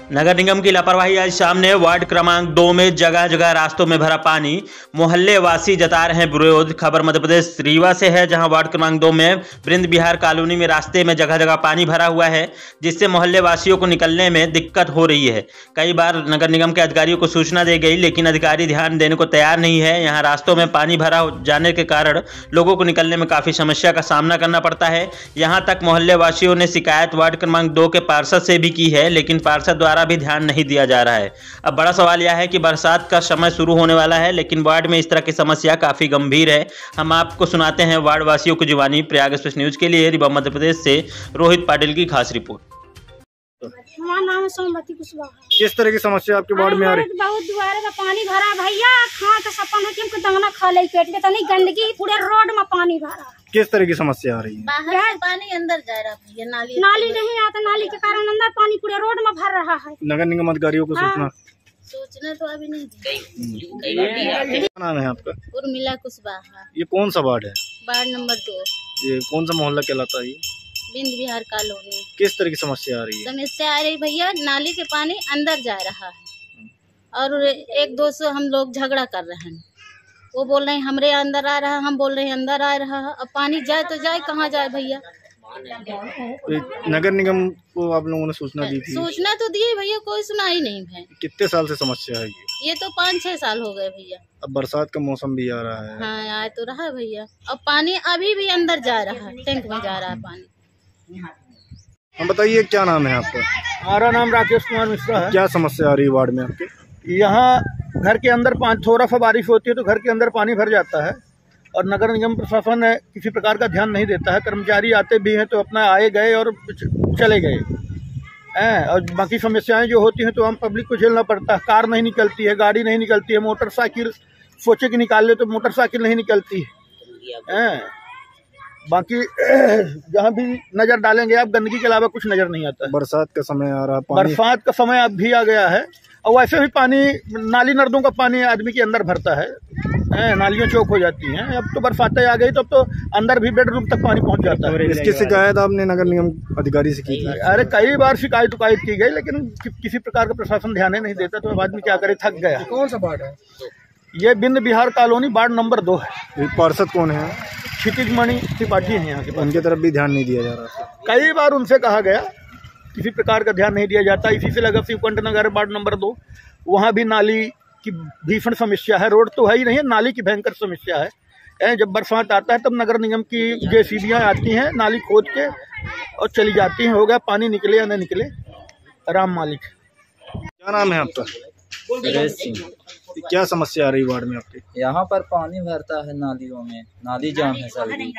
नगर निगम की लापरवाही आज सामने। वार्ड क्रमांक 2 में जगह जगह रास्तों में भरा पानी, मोहल्ले वासी जता रहे हैं विरोध। खबर मध्य प्रदेश रीवा से है, जहां वार्ड क्रमांक 2 में वृंद विहार कॉलोनी में रास्ते में जगह जगह पानी भरा हुआ है, जिससे मोहल्ले वासियों को निकलने में दिक्कत हो रही है। कई बार नगर निगम के अधिकारियों को सूचना दी गई, लेकिन अधिकारी ध्यान देने को तैयार नहीं है। यहाँ रास्तों में पानी भरा जाने के कारण लोगों को निकलने में काफी समस्या का सामना करना पड़ता है। यहाँ तक मोहल्ले वासियों ने शिकायत वार्ड क्रमांक 2 के पार्षद से भी की है, लेकिन पार्षद द्वारा भी ध्यान नहीं दिया जा रहा है। अब बड़ा सवाल यह है कि बरसात का समय शुरू होने वाला है, लेकिन वार्ड में इस तरह की समस्या काफी गंभीर है। हम आपको सुनाते हैं वार्ड वासियों की जुबानी। प्रयाग एक्सप्रेस न्यूज के लिए रीवा मध्य प्रदेश से रोहित पाटिल की खास रिपोर्ट। हमारा नाम है सोमवती कुशवाहा। किस तरह की समस्या आपके वार्ड में आ रही है? बहुत दुआरे में पानी भरा भैया, खा तो सपन है कि हमको दाना खा ले पेट में, तनी गंदगी पूरे रोड में पानी भरा। किस तरह की समस्या आ रही है? बाहर से पानी अंदर जा रहा है, नाली नहीं आता, नाली के कारण अंदर पानी पूरे रोड में भर रहा है। नगर निगम अधिकारियों को सूचना तो अभी नहीं दी। क्या नाम है आपका? उर्मिला कुशवाहा। ये कौन सा वार्ड है? Ward number 2। ये कौन सा मोहल्ला कहलाता है? वृंद विहार कॉलोनी। किस तरह की समस्या आ रही है? समस्या आ रही भैया, नाली के पानी अंदर जा रहा है और एक दो से हम लोग झगड़ा कर रहे हैं। वो बोल रहे हैं हमरे अंदर आ रहा है, हम बोल रहे हैं अंदर आ रहा है। अब पानी जाए तो जाए, कहाँ जाए भैया? नगर निगम को आप लोगों ने सूचना दी थी? सूचना तो दी भैया, कोई सुनाई नहीं है। कितने साल से समस्या है ये तो 5-6 साल हो गए भैया। अब बरसात का मौसम भी आ रहा है। हाँ, आए तो रहा है भैया। अब पानी अभी भी अंदर जा रहा है, टैंक में जा रहा है पानी। हम बताइए, क्या नाम है आपका? हमारा नाम राकेश कुमार मिश्रा है। क्या समस्या आ रही है वार्ड में आपके? यहाँ घर के अंदर थोड़ा सा बारिश होती है तो घर के अंदर पानी भर जाता है और नगर निगम प्रशासन किसी प्रकार का ध्यान नहीं देता है। कर्मचारी आते भी हैं तो अपना आए गए और चले गए हैं, और बाकी समस्याएं जो होती हैं तो हम पब्लिक को झेलना पड़ता है। कार नहीं निकलती है, गाड़ी नहीं निकलती है, मोटरसाइकिल सोचे कि निकाल ले तो मोटरसाइकिल नहीं निकलती है। बाकी जहाँ भी नजर डालेंगे आप, गंदगी के अलावा कुछ नजर नहीं आता है। बरसात का समय आ रहा है, बरसात का समय अब भी आ गया है और वैसे भी पानी, नाली नर्दों का पानी आदमी के अंदर भरता है, नालियाँ चौक हो जाती हैं। अब तो बरसातें आ गई तो अब तो अंदर भी बेडरूम तक पानी पहुंच जाता है। इसकी शिकायत आपने नगर निगम अधिकारी से की थी? अरे कई बार शिकायत की गई, लेकिन किसी प्रकार का प्रशासन ध्यान नहीं देता, तो अब आदमी क्या करे, थक गया। कौन सा वार्ड है? ये वृंद विहार कॉलोनी, वार्ड नंबर 2 है। पार्षद कौन है? क्षितिज मणि त्रिपाठी है यहाँ के। उनकी तरफ भी ध्यान नहीं दिया जा रहा? कई बार उनसे कहा गया, किसी प्रकार का ध्यान नहीं दिया जाता। इसी से लगा शिवकंठ नगर वार्ड नंबर 2, वहाँ भी नाली की भीषण समस्या है। रोड तो है ही नहीं है, नाली की भयंकर समस्या है। जब बरसात आता है तब नगर निगम की जेसीबियाँ आती हैं, नाली खोद के और चली जाती हैं। हो गया, पानी निकले या न निकले, राम मालिक। क्या नाम है आपका? सुरेश सिंह। क्या समस्या आ रही वार्ड में आपके? यहाँ पर पानी भरता है नालियों में, नाली जाम है सभी।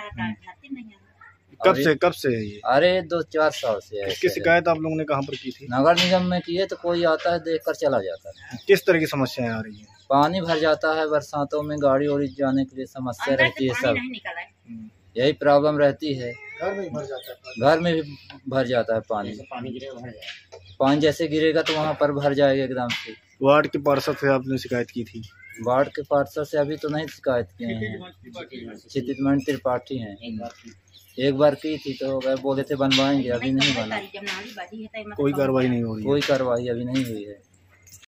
कब से है ये? अरे 2-4 साल से है। इसकी शिकायत आप लोगों ने कहाँ पर की थी? नगर निगम में की है तो कोई आता है देखकर चला जाता है। किस तरह की समस्याएं आ रही है? पानी भर जाता है बरसातों में, गाड़ी उड़ी जाने के लिए समस्या रहती है। सब यही प्रॉब्लम रहती है। घर में भर जाता है? घर में भी भर जाता है पानी। पानी जैसे गिरेगा तो वहाँ पर भर जाएगा एकदम से। वार्ड के पार्षद से आपने शिकायत की थी? वार्ड के पार्षद से अभी तो नहीं शिकायत किए हैं। क्षितिज मणि त्रिपाठी हैं। एक बार की थी तो वह बोले थे बनवाएंगे, अभी नहीं बना। कोई कार्रवाई नहीं हो रही? कोई कार्रवाई अभी नहीं हुई है।